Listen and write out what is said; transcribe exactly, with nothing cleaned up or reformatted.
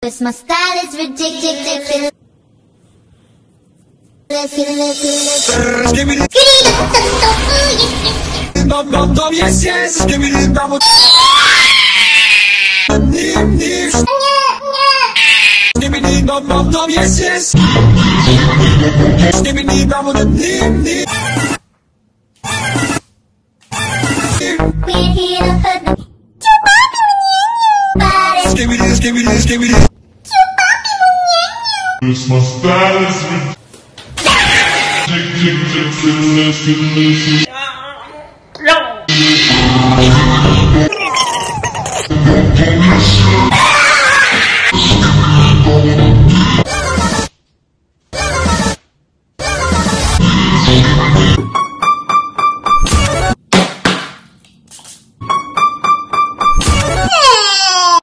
'Cause my style is ridiculous. Give me the dum dum dum, yes yes. Give me the dum. Nim nim. Give me the dum dum dum, yes yes. Give me the dum dum nim nim. We're here to hurt the Give me this, give me this, give me this. It's my style is ridiculous.